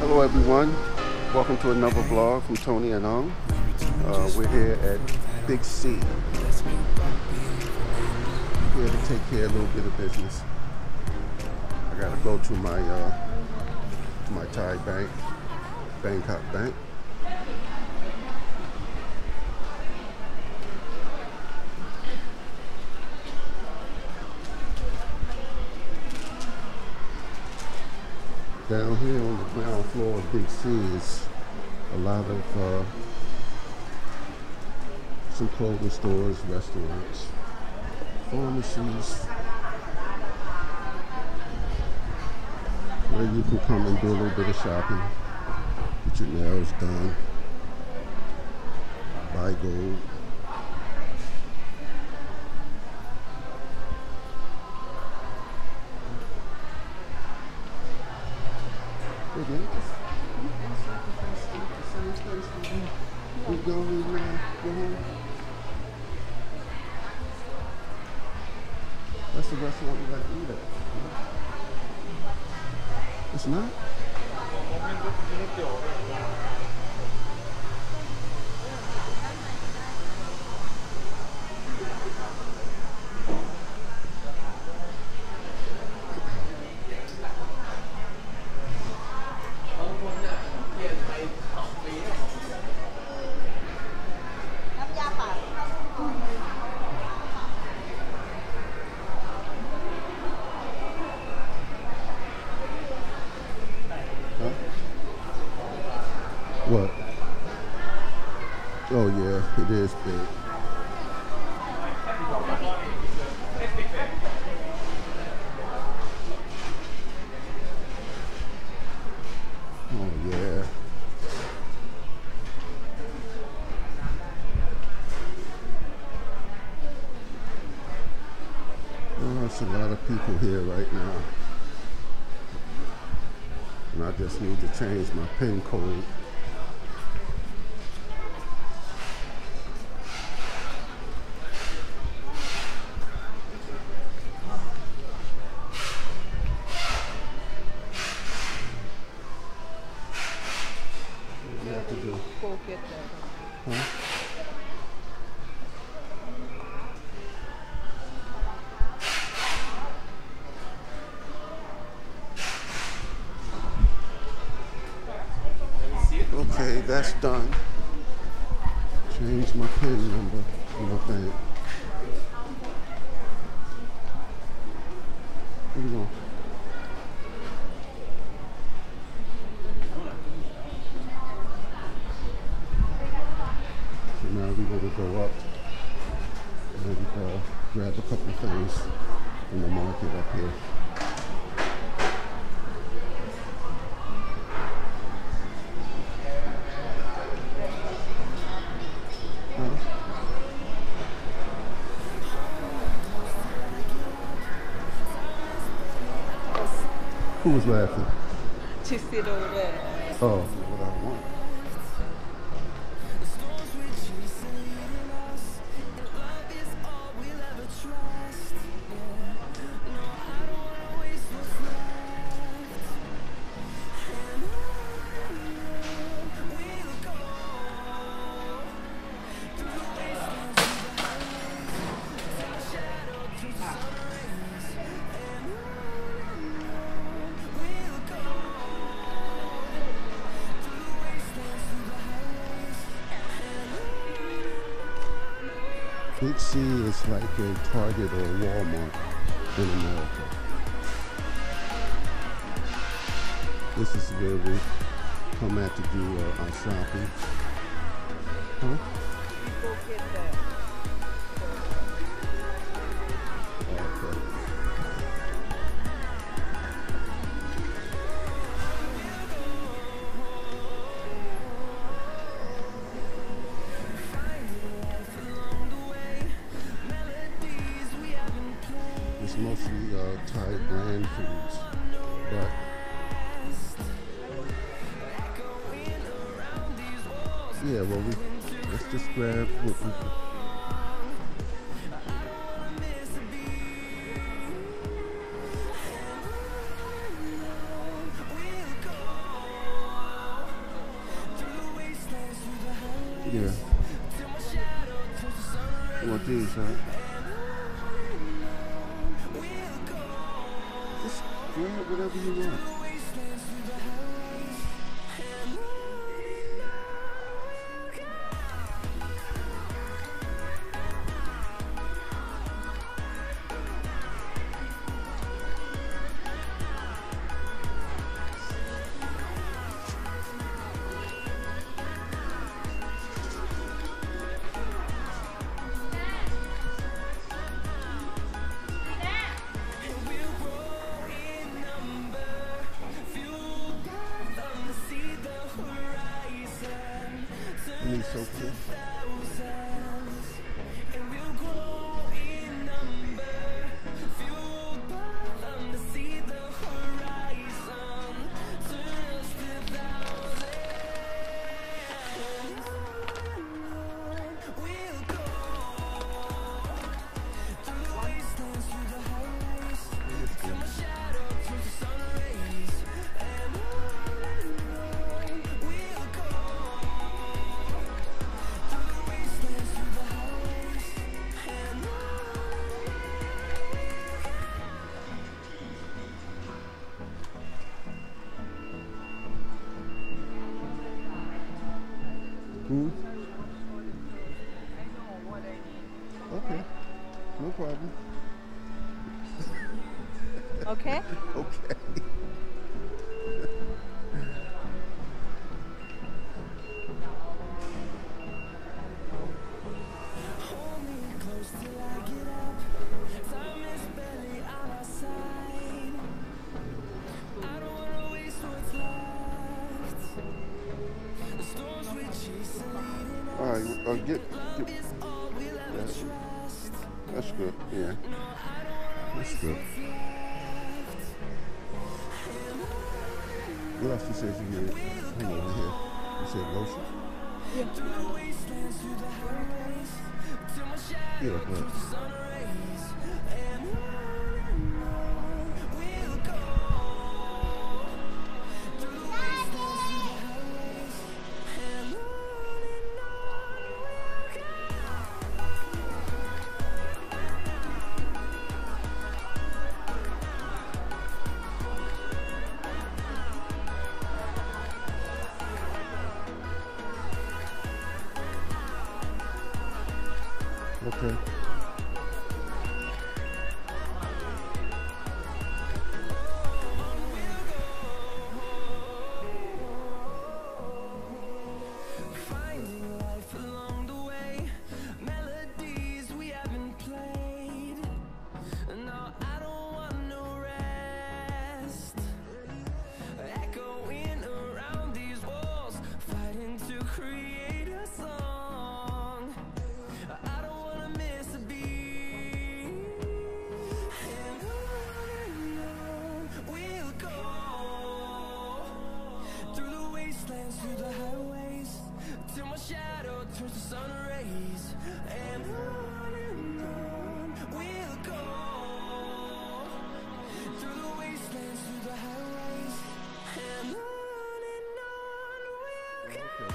Hello everyone, welcome to another vlog from Tony&Aung. We're here at BigC, here to take care of a little bit of business. I gotta go to my Thai bank, Bangkok bank. Down here on the ground floor of BigC is a lot of some clothing stores, restaurants, pharmacies, where you can come and do a little bit of shopping, get your nails done, buy gold. That's the restaurant we like to eat at. It's not? What? Oh yeah, it is big. Oh yeah. Oh, there's a lot of people here right now. And I just need to change my PIN code. Huh? Okay, that's done. Change my PIN number in my bank. Where we going? So now we're going to go up and grab a couple of things in the market up here. Who was laughing? To sit over there. Oh, what I want. BigC is like a Target or a Walmart in America. This is where we come at to do our shopping. Huh? Go get that. Okay. It's mostly Thai brand foods, but yeah, well, let's just grab what we can. Yeah. You want these, huh? Just grab whatever you want. You need soap too? Hmm? Okay, no problem. Okay? Okay. All right, get that's good. Yeah, that's good. What else you said you needed? Hang over here. You said lotion? Yeah, but okay. Finding life along the way, melodies we haven't played. No, I don't want no rest. Echoing around these walls, fighting to create a song. I don't wanna miss a beat. And on we'll go, through the wastelands, through the highways, till my shadow turns to sun rays. And on we'll go, through the wastelands, through the highways, and on we'll go.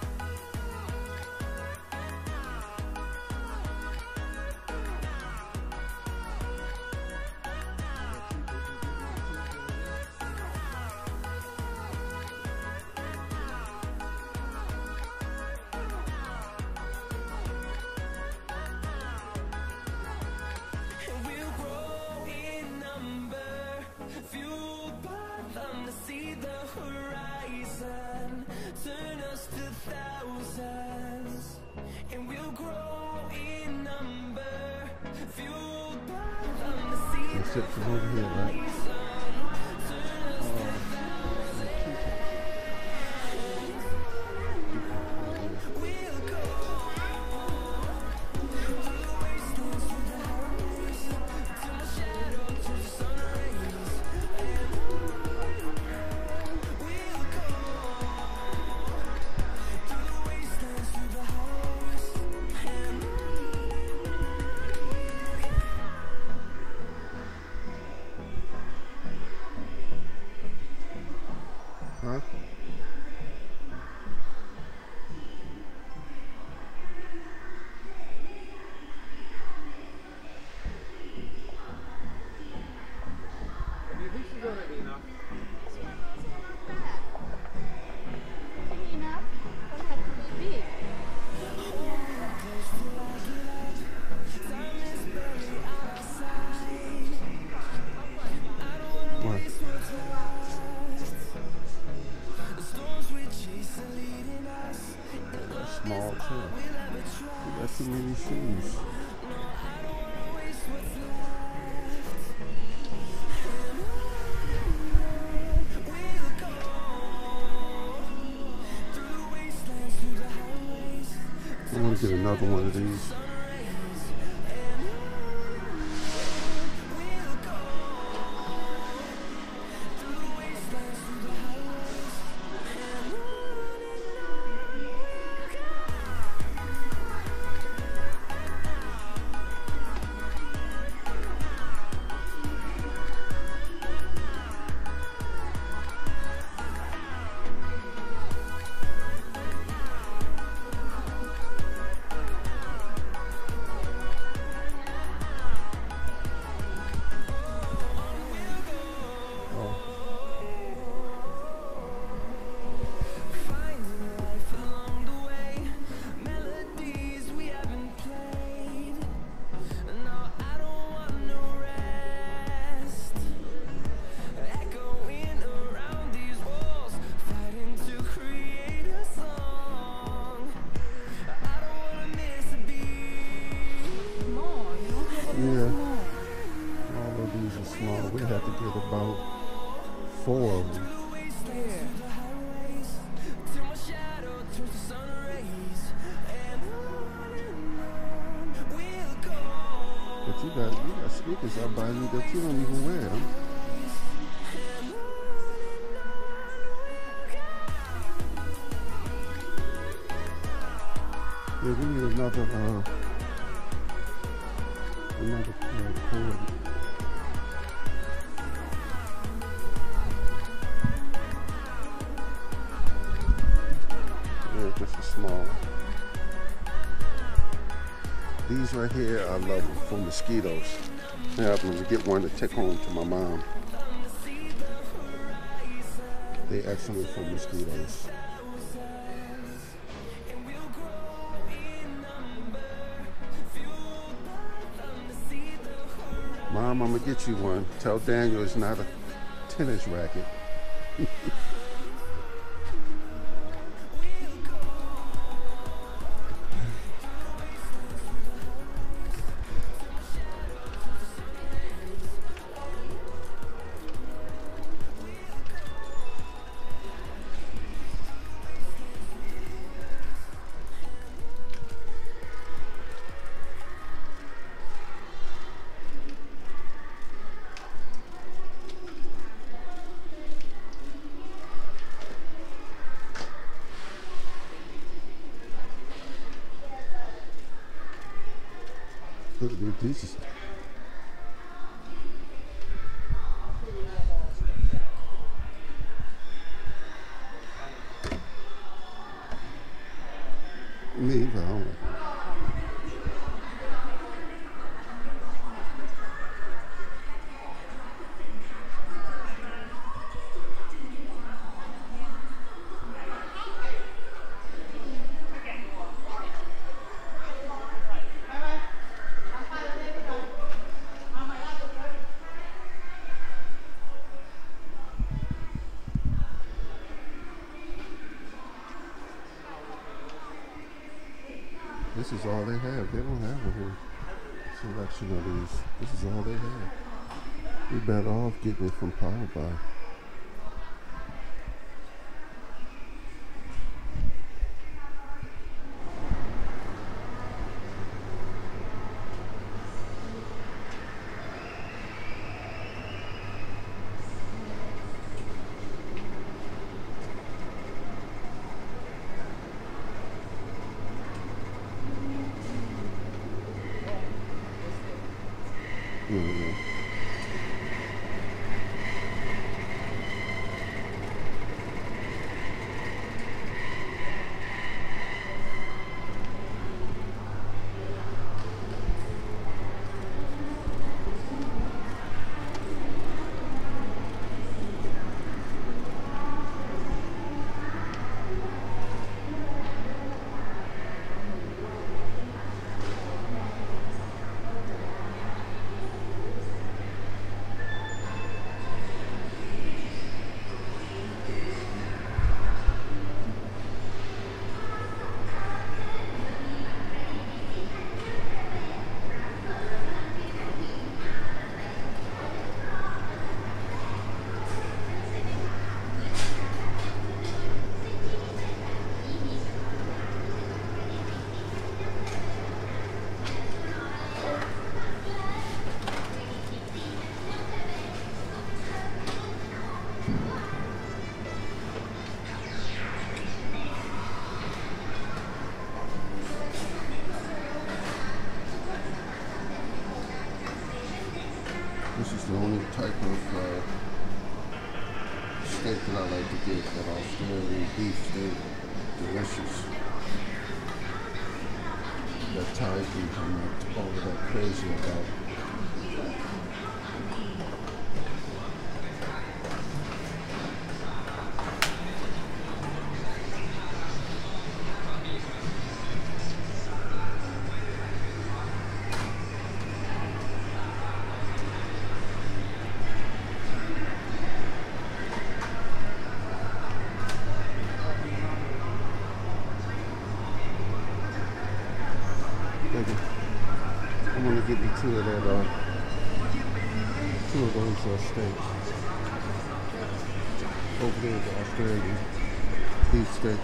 And we'll grow in number, fueled by them to see the horizon, turn us to thousands. And we'll grow in number, fueled by them to see That's the it from over here, right? horizon, turn us to thousands. We'll go through the wastelands, through the highways, till my shadow turns to sun rays. And we'll go through the wastelands, through the highways, and another one of these. We have to get about 4 of them. But you got sneakers out by you that you don't even wear them. Yeah, we need another cord. Just a small. These right here, I love them for mosquitoes. Yeah, I'm gonna get one to take home to my mom. They're excellent for mosquitoes. Mom, I'm gonna get you one. Tell Daniel it's not a tennis racket. Look at these. Me, I don't. This is all they have. They don't have a whole selection of these. This is all they have. You're better off getting it from Power Buy. Mm-hmm. the only type of steak that I like to get, that Australian beef steak. Delicious. That Thai beef I'm not all of that crazy about. I'm gonna give you two of those steaks. Over there, the Australian beef steak.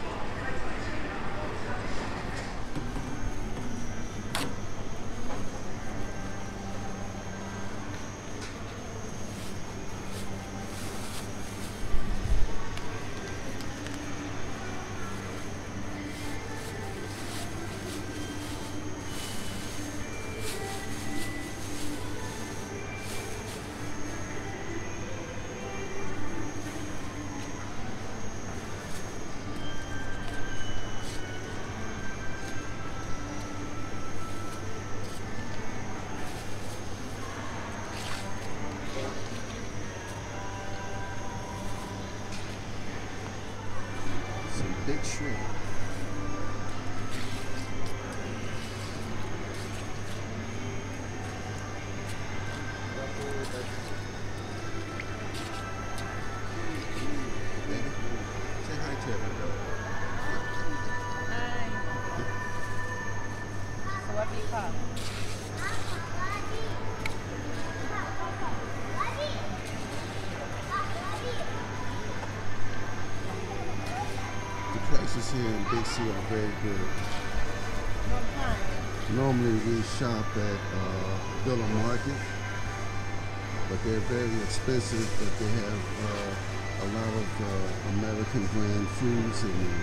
Big shrimp. Say hi to everybody. Hi. สวัสดีค่ะ The prices here in BigC are very good. Normally we shop at Villa Market, but they're very expensive, but they have a lot of American brand foods in them.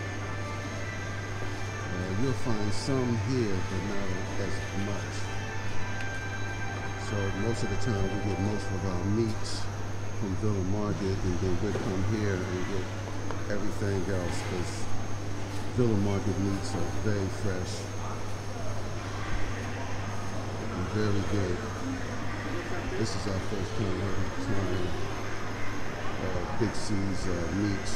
You'll find some here, but not as much. So most of the time we get most of our meats from Villa Market, and then we come here and get everything else, because Villa Market meats are very fresh and very good. This is our first time trying BigC's meats.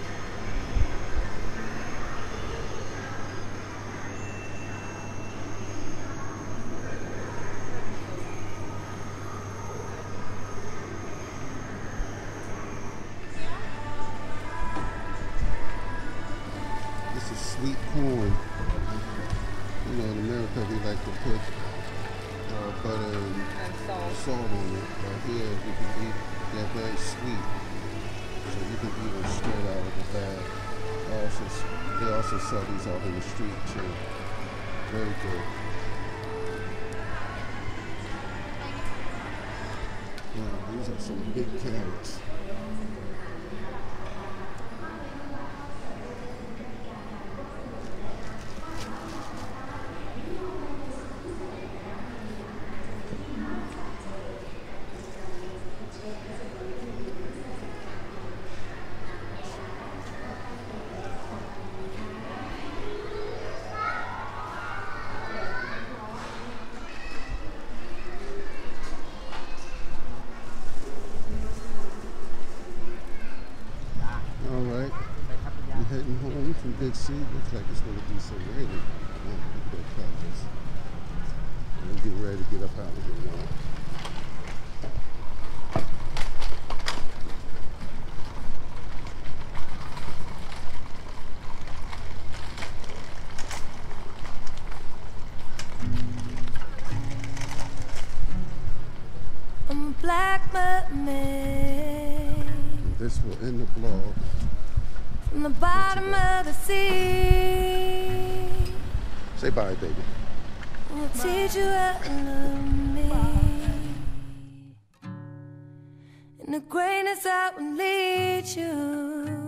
Sweet corn. You know, in America we like to put butter and salt on it. But here you can eat, they're very sweet. So you can eat them straight out of the bag. They also sell these out in the street too. Very good. Wow, these are some big carrots. Heading home from BigC. Looks like it's going to be some rain. We'll get ready to get up out of here now. I'm a black mermaid. This will end the vlog. From the bottom of the sea. Say bye, baby. We'll teach you how to love me. And the greatness that will lead you.